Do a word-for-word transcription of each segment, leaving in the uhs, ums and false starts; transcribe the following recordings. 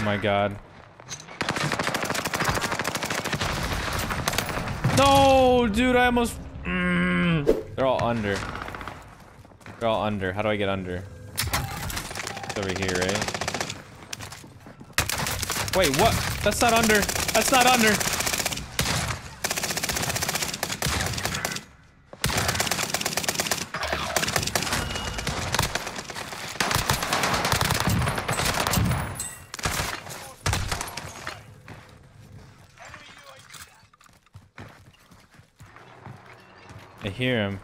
my god. No, dude, I almost... Mm. They're all under. They're all under. How do I get under? It's over here, right? Wait, what? That's not under. That's not under. I hear him.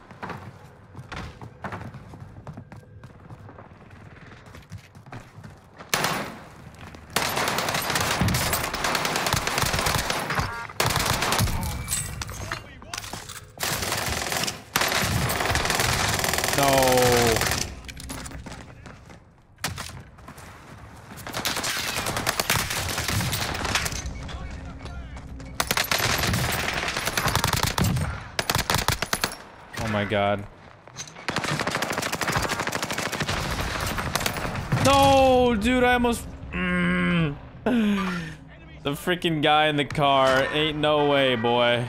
No. Oh my god. No, dude, I almost... Mm. The freaking guy in the car. Ain't no way, boy.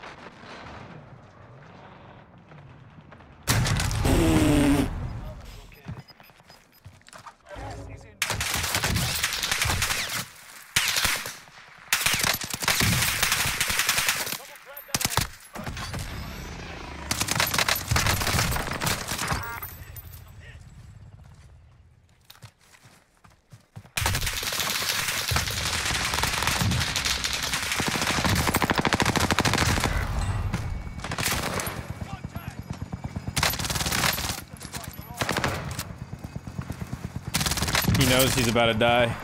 He knows he's about to die.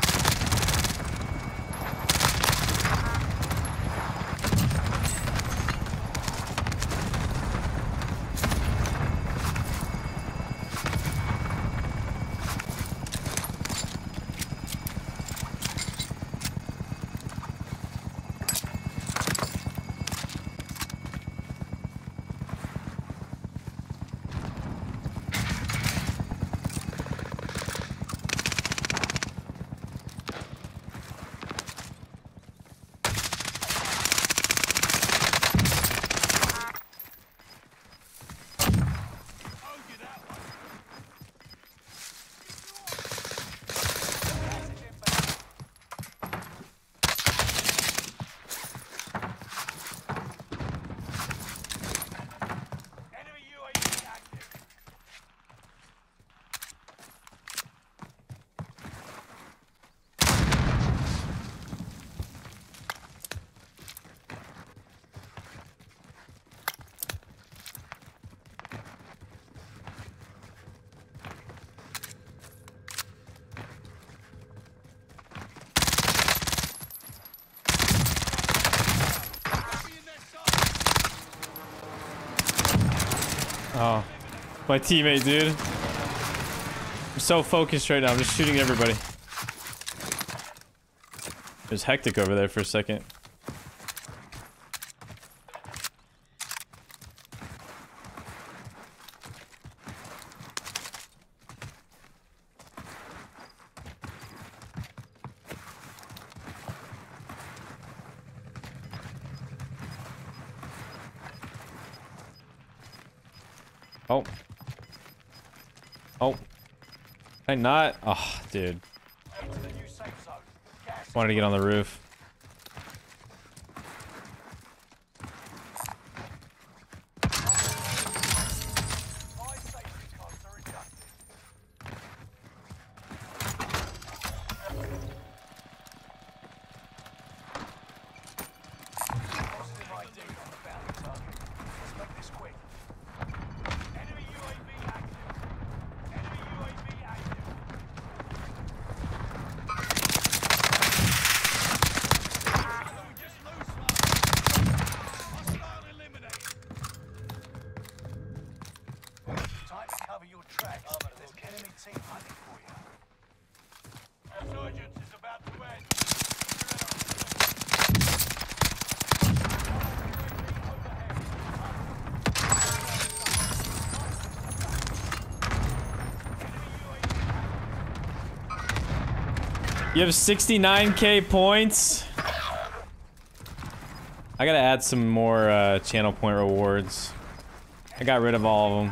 Oh, my teammate, dude. I'm so focused right now. I'm just shooting everybody. It was hectic over there for a second. Oh. Oh. Can I not? Oh, dude. Wanted to get on the roof. You have sixty-nine K points. I gotta add some more uh, channel point rewards. I got rid of all of them.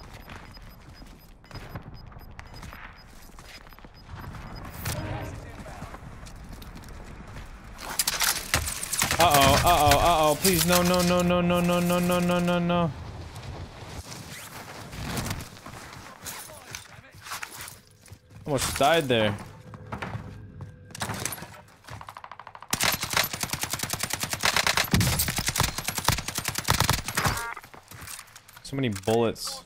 Uh-oh, uh-oh, uh-oh, please, no, no, no, no, no, no, no, no, no, no, no. Almost died there. So many bullets.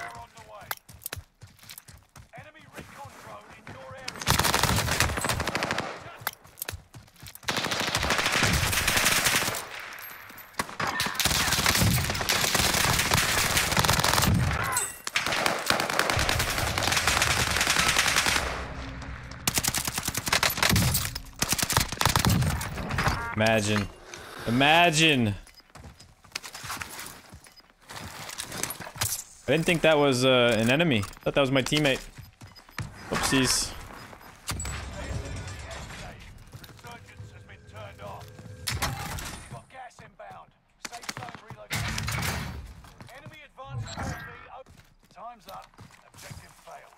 Imagine. Imagine. I didn't think that was uh, an enemy. I thought that was my teammate. Oopsies. Time's up. Objective failed.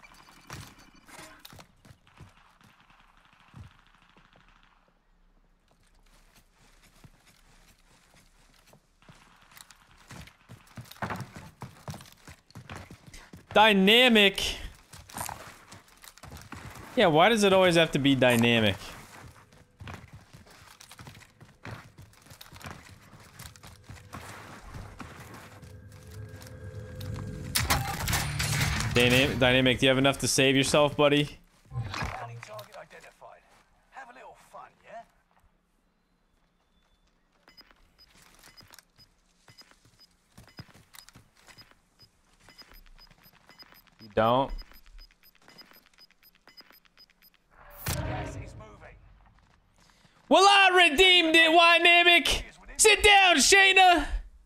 Dynamic. Yeah, why does it always have to be dynamic? Dynamic, dynamic, do you have enough to save yourself, buddy? Target identified. Have a little fun, yeah? You don't? Gas is moving. Well, I redeemed it, Dynamic! Sit down, Shayna!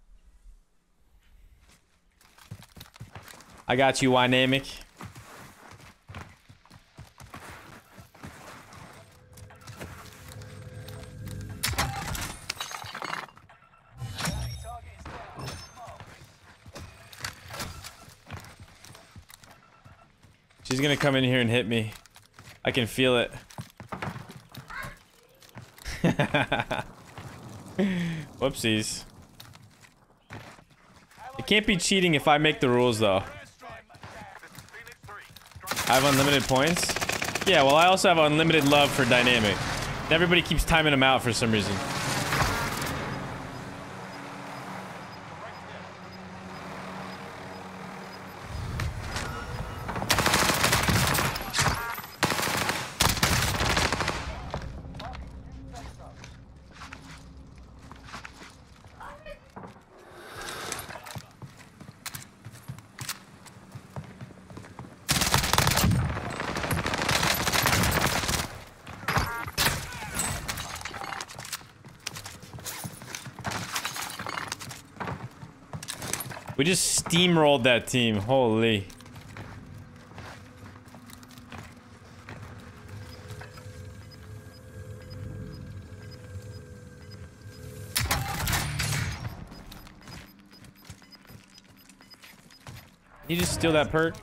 I got you, Dynamic. She's gonna come in here and hit me. I can feel it. Whoopsies. It can't be cheating if I make the rules, though. I have unlimited points? Yeah, well, I also have unlimited love for Dynamic. Everybody keeps timing him out for some reason. We just steamrolled that team. Holy. You just steal that perk?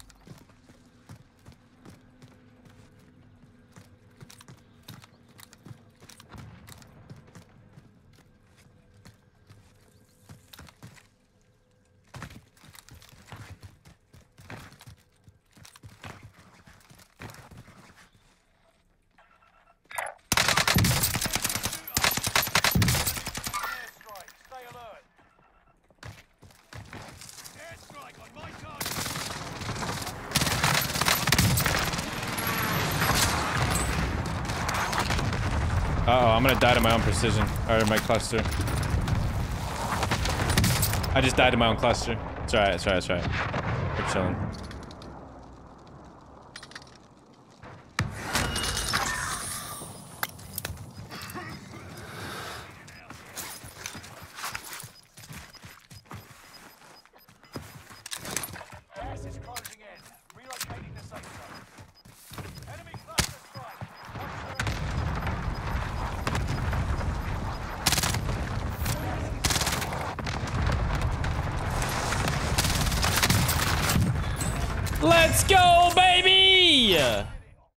Uh-oh, I'm gonna die to my own precision. Or my cluster. I just died to my own cluster. It's alright, it's alright, it's alright. We're chilling. Gas is closing in. Relocating the safe zone. Enemy cluster strike. Let's go, baby!